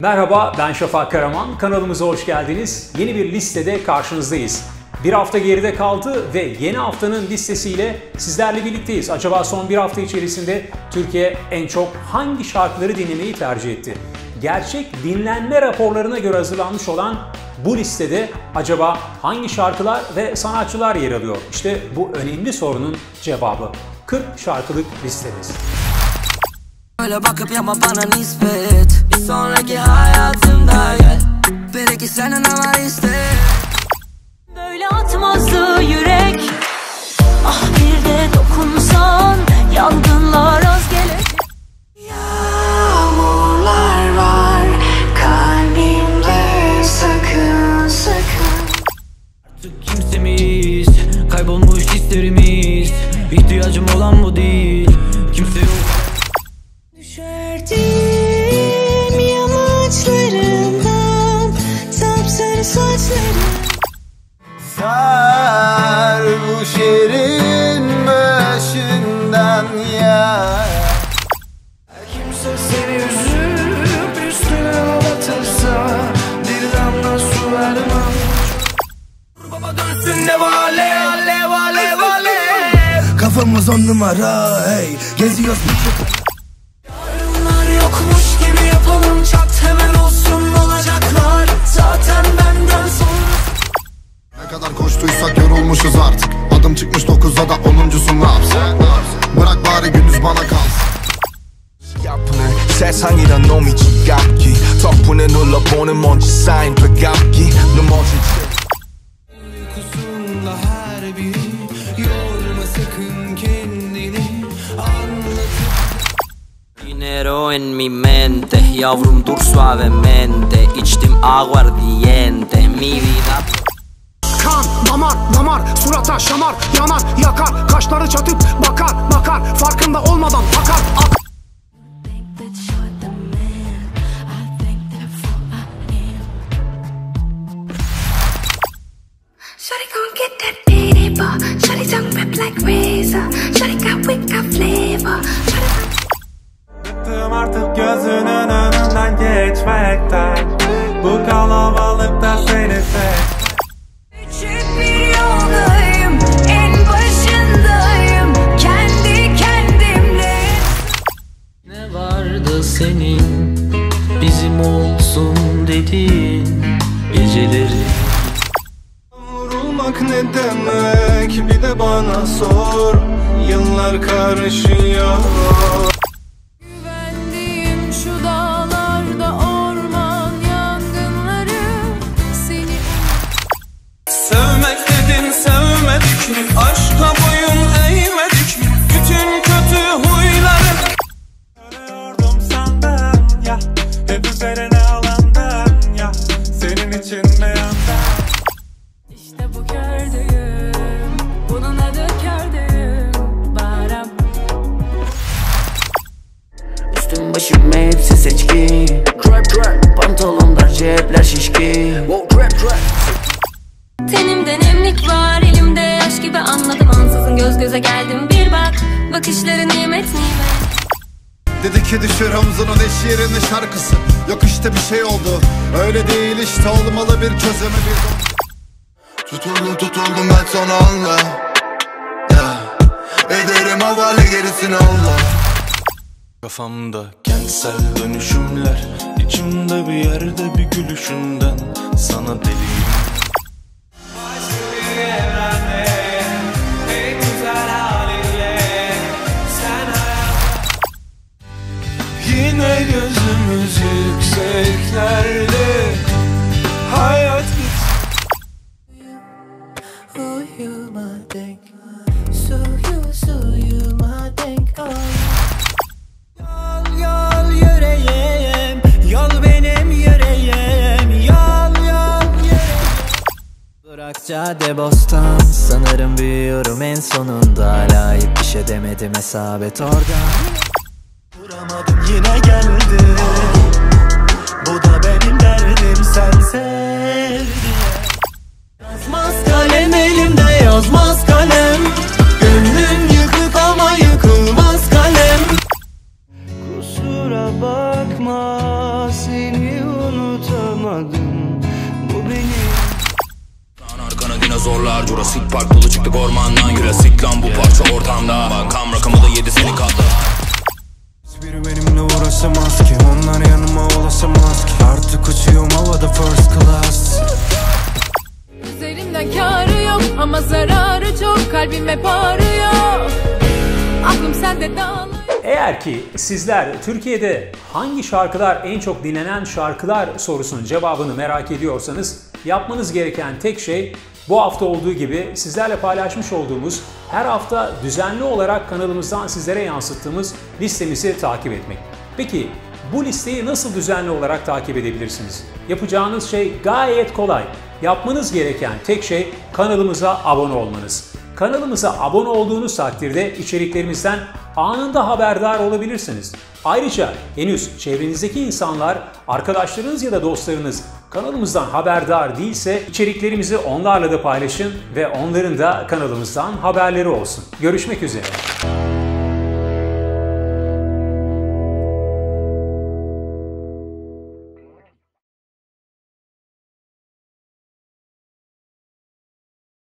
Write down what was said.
Merhaba, ben Şafak Karaman. Kanalımıza hoş geldiniz. Yeni bir listede karşınızdayız. Bir hafta geride kaldı ve yeni haftanın listesiyle sizlerle birlikteyiz. Acaba son bir hafta içerisinde Türkiye en çok hangi şarkıları dinlemeyi tercih etti? Gerçek dinlenme raporlarına göre hazırlanmış olan bu listede acaba hangi şarkılar ve sanatçılar yer alıyor? İşte bu önemli sorunun cevabı 40 şarkılık listemiz. Öyle bakıp yapma bana nispet. Bir sonraki hayatımda gel. Belki senin ama iste. Böyle atmazdı yürek. Ah bir de dokunsan yangınlar az gelecek. Yağmurlar var kalbimde, sakın sakın. Artık kimsemiz, kaybolmuş hislerimiz. İhtiyacım olan bu değil. Kimse yok. Düşerdim yamaçlarından sapsarı saçlarım. Sarhoş yerin başından ya. Kimse seni üzüp üstüne ağlatırsa bir damla su vermem. Baba dönsün ne vale alev alev alev. Kafamız 10 numara hey. Geziyoruz bir Yarınlar yokmuş gibi yapalım, çat hemen olsun olacaklar. Zaten benden sonra. Ne kadar koştuysak yorulmuşuz artık. Adım çıkmış 9'a da 10'uncusu ne yapsın? Bırak bari gündüz bana kalsın. 야분해 세상이란 놈이 지갑기 덕분에 눌러보는 먼지 쌓인 배갑기 넘어진 채 Uykusunda her biri yorma sakın kendini anlatıp. Dinero en mi mente, yavrum dur suavemente. İçtim aguardiente, mi vida. Kan, damar, surata şamar, yanar, yakar, kaşları çatıp bakar, farkında olmadan akar. Shawty gon' get that paper. Shawty tongue whip like razor. Shawty got wick, got flavor. Bıktım artık gözünün önünden geçmekten. Bu kalabalıkta seni sev. Küçük bir yoldayım, en başındayım, kendi kendimle. Ne vardı senin, bizim olsun dediğin geceleri. Vurulmak ne demek bir de bana sor. Yıllar karışıyor. Güvendiğim şu dağlarda orman yangınları seni. Sevmek dedin sevmedik mi? Aşka boyun eğmedik mi? Bütün kötü huyları ölüyordum senden ya. Hep üzerine alandan ya. Senin için mi yandan? İşte bu kördüğüm, bunun adı kördüğüm baram. Üstüm başım hepsi seçki. Trap pantolonlar cepler şişki. Tenimde nemlik var, elimde yaş gibi anladım. Ansızın göz göze geldim, bir bak, bakışları nimet nimet. Dedi ki düşür omzunun eş yerine şarkısı. Yok işte bir şey oldu. Öyle değil işte olmalı bir çözümü bir. Tutuldum ben sana anla. Ederim havale gerisini Allah. Kafamda kentsel dönüşümler içimde bir yerde bir gülüşünden sana deliyim. Yine gözümüz yükseklerde. Hayat Yol yüreğim, yol benim yüreğim. Yol yüreğim. Bırak cadde bostan, sanırım büyüyorum en sonunda. Hala hiçbir şey demedim, hesabet orada. vuramadım yine geldi. Bu da benim derdim sen sev diye. Yazmaz kalem elimde, yazmaz kalem. Gönlüm yıkık ama yıkılmaz kalem. Kusura bakma seni anlamadım. Bu benim. Arkana dinozorlar, Jurassic Park dolu çıktık ormandan. Jurassic lan bu parça ortamda. Bankam rakamı da 7 seni katla. Hiçbiri benimle uğraşamaz ki, onlar yanıma ulaşamaz ki. Artık uçuyorum havada first class. Üzerimden kârı yok ama zararı çok, kalbim hep ağrıyor. Aklım sende dağılıyor. Eğer ki sizler Türkiye'de hangi şarkılar en çok dinlenen şarkılar sorusunun cevabını merak ediyorsanız yapmanız gereken tek şey bu hafta olduğu gibi sizlerle paylaşmış olduğumuz, her hafta düzenli olarak kanalımızdan sizlere yansıttığımız listemizi takip etmek. Peki bu listeyi nasıl düzenli olarak takip edebilirsiniz? Yapacağınız şey gayet kolay. Yapmanız gereken tek şey kanalımıza abone olmanız. Kanalımıza abone olduğunuz takdirde içeriklerimizden anında haberdar olabilirsiniz. Ayrıca henüz çevrenizdeki insanlar, arkadaşlarınız ya da dostlarınız kanalımızdan haberdar değilse içeriklerimizi onlarla da paylaşın ve onların da kanalımızdan haberleri olsun. Görüşmek üzere.